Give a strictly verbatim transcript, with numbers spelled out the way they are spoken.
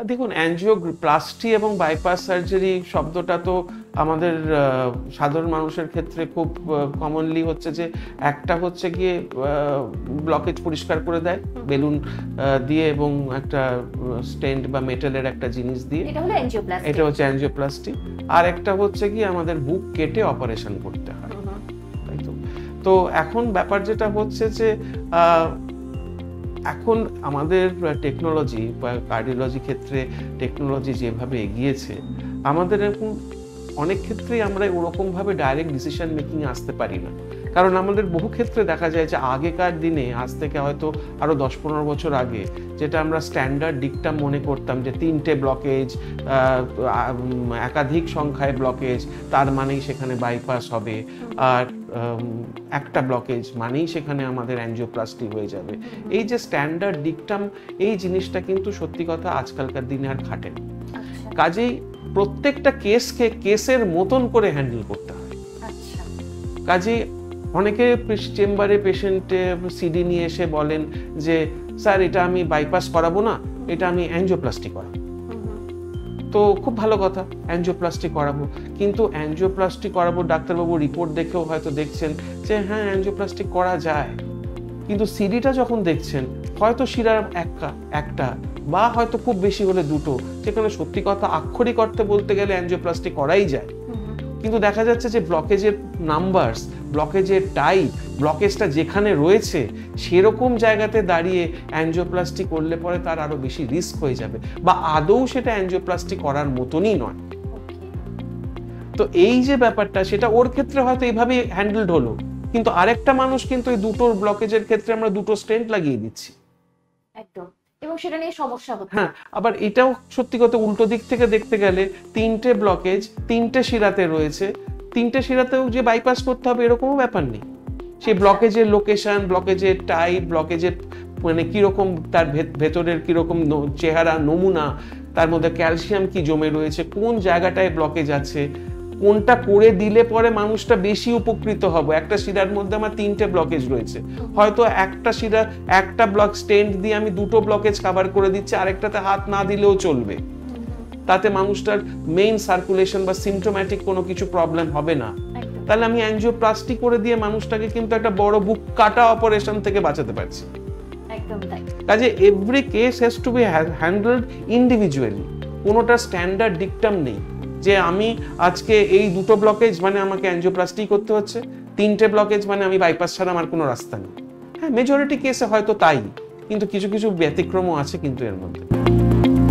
দেখুন, অ্যাঞ্জিওপ্লাস্টি এবং bypass surgery শব্দটা তো আমাদের সাধারণ মানুষের ক্ষেত্রে খুব কমনলি হচ্ছে যে একটা হচ্ছে গিয়ে ব্লকেজ পরিষ্কার করে দেয় বেলুন দিয়ে এবং একটা স্টেন্ট বা মেটালের একটা জিনিস দিয়ে, এটা হচ্ছে অ্যাঞ্জিওপ্লাস্টি। আর একটা হচ্ছে কি আমাদের বুক কেটে অপারেশন করতে হয়, তাই তো। তো এখন ব্যাপার যেটা হচ্ছে যে এখন আমাদের টেকনোলজি বা কার্ডিওলজি ক্ষেত্রে টেকনোলজি যেভাবে এগিয়েছে, আমাদের এখন অনেক ক্ষেত্রেই আমরা ওরকমভাবে ডাইরেক্ট ডিসিশন মেকিং আসতে পারি না। কারণ আমাদের বহু ক্ষেত্রে দেখা যায় যে আগেকার দিনে, আজ থেকে হয়তো আরও দশ পনেরো বছর আগে, যেটা আমরা স্ট্যান্ডার্ড ডিকটাম মনে করতাম যে তিনটে ব্লকেজ, একাধিক সংখ্যায় ব্লকেজ, তার মানেই সেখানে বাইপাস হবে, আর একটা ব্লকেজ মানেই সেখানে আমাদের অ্যাঞ্জিওপ্লাস্টি হয়ে যাবে। এই যে স্ট্যান্ডার্ড ডিকটাম, এই জিনিসটা কিন্তু সত্যি কথা আজকালকার দিনে আর খাটে না। কাজেই প্রত্যেকটা কেসকে কেসের মতন করে হ্যান্ডেল করতে হয়। কাজেই অনেকে চেম্বারে পেশেন্টে সিডি নিয়ে এসে বলেন যে স্যার এটা আমি বাইপাস করাবো না, এটা আমি অ্যাঞ্জিওপ্লাস্টি করাবো। তো খুব ভালো কথা, অ্যাঞ্জিওপ্লাস্টি করাবো, কিন্তু অ্যাঞ্জিওপ্লাস্টি করাবো ডাক্তারবাবু রিপোর্ট দেখেও হয়তো দেখছেন যে হ্যাঁ অ্যাঞ্জিওপ্লাস্টি করা যায়, কিন্তু সিডিটা যখন দেখছেন হয়তো শিরার একটা একটা বা হয়তো খুব বেশি হলে দুটো, যেখানে সত্যি কথা আক্ষরিক অর্থে বলতে গেলে অ্যাঞ্জিওপ্লাস্টি করাই যায়, কিন্তু দেখা যাচ্ছে যে ব্লকেজের নাম্বারস, ব্লকেজের টাইপ, ব্লকেজটা যেখানে রয়েছে সেরকম জায়গাতে দাঁড়িয়ে অ্যাঞ্জিওপ্লাস্টি করলে পরে তার আরো বেশি রিস্ক হয়ে যাবে, বা আদৌ সেটা অ্যাঞ্জিওপ্লাস্টি করার মতনই নয়। তো এই যে ব্যাপারটা, সেটা ওর ক্ষেত্রে হয়তো এইভাবে হ্যান্ডেলড হলো, কিন্তু আরেকটা মানুষ কিন্তু এই দুটোর ব্লকেজের ক্ষেত্রে আমরা দুটো স্টেন্ট লাগিয়ে দিচ্ছি একদম, এবং সেটা নিয়ে সমস্যা হচ্ছে। হ্যাঁ, আবার এটাও সত্যি কথা উল্টো দিক থেকে দেখতে গেলে তিনটে ব্লকেজ তিনটে শিরাতে রয়েছে, তিনটে শিরাতেও যে বাইপাস করতে হবে এরকমও ব্যাপার নেই। সেই ব্লকেজের লোকেশন, ব্লকেজের টাইপ, ব্লকেজের মানে কিরকম, তার ভেতরের কিরকম চেহারা, নমুনা, তার মধ্যে ক্যালসিয়াম কি জমে রয়েছে, কোন জায়গাটায় ব্লকেজ আছে, কোনটা করে দিলে পরে মানুষটা বেশি উপকৃত হবে। একটা শিরার মধ্যে আমার তিনটে ব্লকেজ রয়েছে, হয়তো একটা শিরা একটা ব্লক স্টেন্ট দিয়ে আমি দুটো ব্লকেজ কভার করে দিচ্ছি, আরেকটাতে হাত না দিলেও চলবে, তাতে মানুষটার মেইন সার্কুলেশন বা সিমটোম্যাটিক কোনো কিছু প্রবলেম হবে না। তাহলে আমি অ্যাঞ্জিওপ্লাস্টি করে দিয়ে মানুষটাকে কিন্তু একটা বড় বুক কাটা অপারেশন থেকে বাঁচাতে পারছি। কাজে every case has to be handled individually, কোনোটা স্ট্যান্ডার্ড ডিকটাম নেই যে আমি আজকে এই দুটো ব্লকেজ মানে আমাকে অ্যাঞ্জিওপ্লাস্টি করতে হচ্ছে, তিনটে ব্লকেজ মানে আমি বাইপাস ছাড়া আমার কোনো রাস্তা নেই। হ্যাঁ, মেজরিটি কেসে হয়তো তাই, কিন্তু কিছু কিছু ব্যতিক্রমও আছে কিন্তু এর মধ্যে।